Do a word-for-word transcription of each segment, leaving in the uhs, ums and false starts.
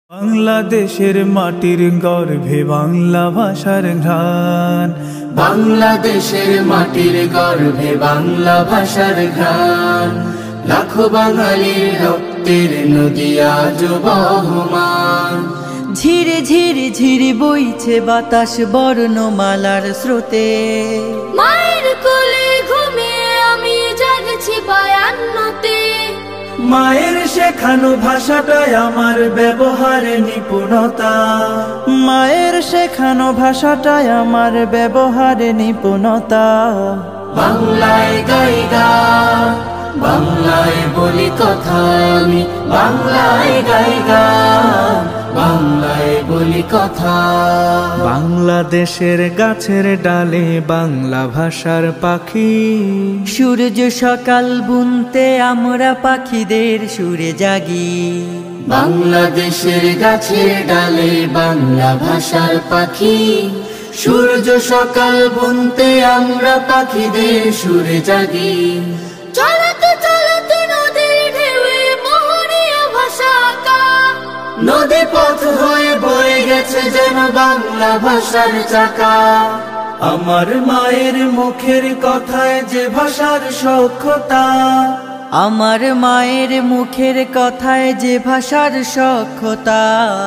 বাংলাদেশের মাটির গর্ভে বাংলা ভাষার ঘ্রাণ, বাংলাদেশের মাটির গর্ভে বাংলা ভাষার ঘ্রাণ। লাখো বাঙালির রক্তের নদী আজ বহমান। ঝিরে ঝিরে ঝিরে বইছে বাতাস বর্ণমালার স্রোতে। মায়ের কোলে ঘুমিয়ে আমি জাগছি বায়ান্নতে। মায়ের শেখানো ভাষাটাই আমার ব্যবহারে নিপুণতা। মায়ের শেখানো ভাষাটাই আমার ব্যবহারে নিপুণতা। বাংলায় গাই গান, বাংলায় বলি কথা আমি, বাংলায় গাই গান, বাংলায় বলি কথা। বাংলাদেশের গাছের ডালে বাংলা ভাষার পাখি। সূর্য সকাল বুনতে আমরা পাখিদের সুরে জাগি। বাংলাদেশের গাছের ডালে বাংলা ভাষার পাখি। সূর্য সকাল বুনতে আমরা পাখিদের সুরে জাগি। চলতে চলতে নদীর ঢেউয়ে মোহনীয় ভাষা আঁকা। নদী পথ হয়ে বয়ে গেছে যেন বাংলা ভাষার চাকা। আমার মায়ের মুখের কথায় যে ভাষার সখ্যতা। আমার মায়ের মুখের কথায় যে ভাষার সখ্যতা।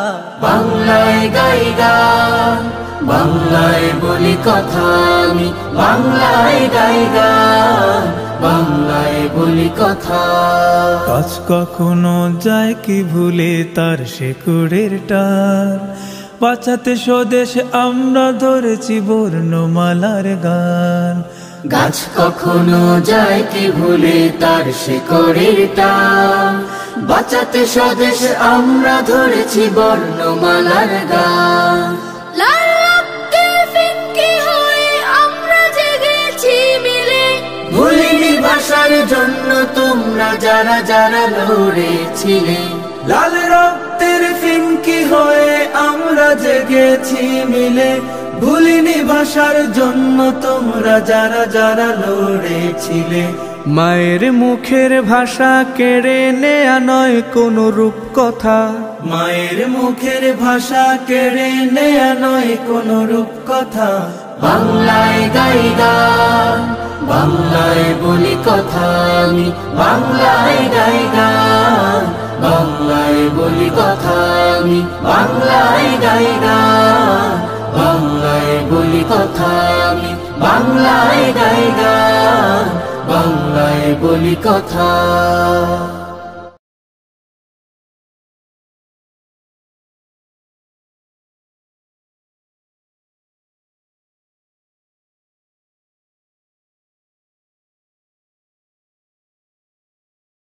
বাংলায় গাই গান, বাংলায় বলি কথা আমি, বাংলায় গাই গান, বাংলায় বলি কথা। কাজ কখনো যায় কি ভুলে তার শেকড়ের টান। বাঁচাতে স্বদেশ আমরা ধরেছি বর্ণমালার গান। গাছ কখনো যায় কি ভুলে তার শিকড়ের টান। বাঁচাতে স্বদেশ আমরা ধরেছি বর্ণমালার গান। লাল রক্তের ফিক্কি হয়ে আমরা জেগেছি মিলে। ভুলিনি ভাষার জন্য তোমরা যারা যারা লড়েছিলে। লাল রক্তের ফিনকি হয়ে আমরা জেগেছি মিলে। ভুলিনি ভাষার জন্য তোমরা যারা যারা লড়েছিলে। মায়ের মুখের ভাষা কেড়ে নেয়া নয় কোনো রূপকথা। মায়ের মুখের ভাষা কেড়ে নেয়া নয় কোনো রূপকথা। বাংলায় গাই গান, বাংলায় বলি কথা আমি, বাংলায় গাই গান, বাংলায় বলি কথা আমি, বাংলায় গাই গান, বাংলায় বলি কথা আমি, বাংলায় গাই গান, বাংলায় বলি কথা।